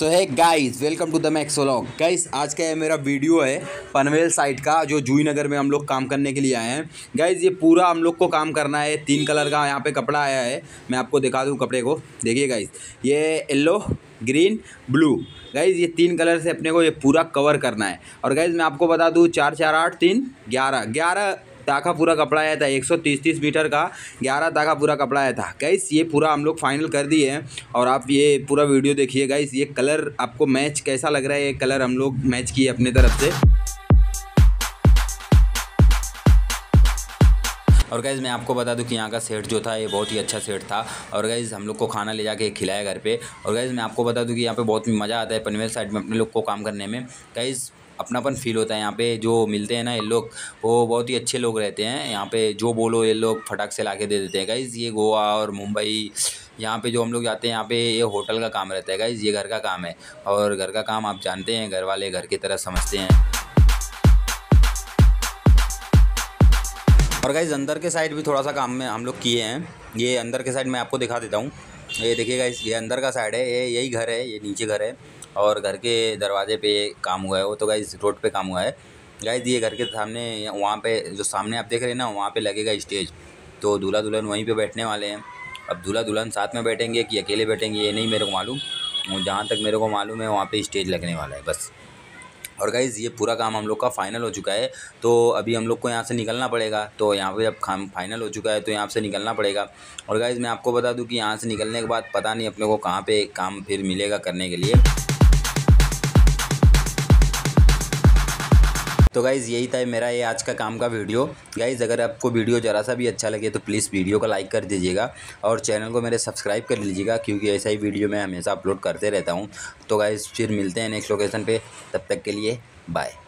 सो है guys, welcome to the Max vlog. Guys, आज का ये मेरा वीडियो है पनवेल साइड का, जो जूही नगर में हम लोग काम करने के लिए आए हैं। गाइस, ये पूरा हम लोग को काम करना है। 3 कलर का यहाँ पे कपड़ा आया है। मैं आपको दिखा दूँ कपड़े को। देखिए गाइस, ये येलो, ग्रीन, ब्लू। गाइस, ये 3 कलर से अपने को ये पूरा कवर करना है। और गाइस, मैं आपको बता दूँ 4 4 8 3 11 ताका पूरा कपड़ा आया था। 130 मीटर का 11 ताका पूरा कपड़ा आया था। गाइस, ये पूरा हम लोग फाइनल कर दिए हैं। और आप ये पूरा वीडियो देखिए गाइस। ये कलर आपको मैच कैसा लग रहा है, ये कलर हम लोग मैच किए अपने तरफ से। और गाइज़, मैं आपको बता दूं कि यहाँ का सेट जो था ये बहुत ही अच्छा सेट था। और गाइज़, हम लोग को खाना ले जाके खिलाया घर पे। और गाइज़, मैं आपको बता दूं कि यहाँ पे बहुत मज़ा आता है पनवेल साइड में अपने लोग को काम करने में। गाइज़, अपनापन फील होता है। यहाँ पे जो मिलते हैं ना ये लोग, वो बहुत ही अच्छे लोग रहते हैं। यहाँ पे जो बोलो ये लोग फटाक से ला के दे देते हैं। गाइज़, ये गोवा और मुंबई यहाँ पे जो हम लोग जाते हैं, यहाँ पे ये होटल का काम रहता है। गाइज़, ये घर का काम है। और घर का काम आप जानते हैं, घर वाले घर की तरह समझते हैं। और गाइज़, अंदर के साइड भी थोड़ा सा काम में हम लोग किए हैं। ये अंदर के साइड मैं आपको दिखा देता हूँ। ये देखिए गाइज़, ये अंदर का साइड है। ये यही घर है, ये नीचे घर है। और घर के दरवाजे पे काम हुआ है। वो तो गाइज़ रोड पे काम हुआ है। गाइज़, ये घर के सामने, वहाँ पे जो सामने आप देख रहे हैं ना, वहाँ पे लगेगा स्टेज। तो दूल्हा दुल्हन वहीं पे बैठने वाले हैं। अब दूल्हा दुल्हन साथ में बैठेंगे कि अकेले बैठेंगे ये नहीं मेरे को मालूम। जहाँ तक मेरे को मालूम है, वहाँ पे स्टेज लगने वाला है बस। और गाइज़, ये पूरा काम हम लोग का फाइनल हो चुका है। तो अभी हम लोग को यहाँ से निकलना पड़ेगा। तो यहाँ पे जब काम फाइनल हो चुका है तो यहाँ से निकलना पड़ेगा। और गाइज़, मैं आपको बता दूँ कि यहाँ से निकलने के बाद पता नहीं अपने को कहाँ पे काम फिर मिलेगा करने के लिए। तो गाइज़, यही था मेरा ये आज का काम का वीडियो। गाइज़, अगर आपको वीडियो ज़रा सा भी अच्छा लगे तो प्लीज़ वीडियो को लाइक कर दीजिएगा। और चैनल को मेरे सब्सक्राइब कर लीजिएगा, क्योंकि ऐसा ही वीडियो मैं हमेशा अपलोड करते रहता हूँ। तो गाइज़, फिर मिलते हैं नेक्स्ट लोकेशन पे। तब तक के लिए बाय।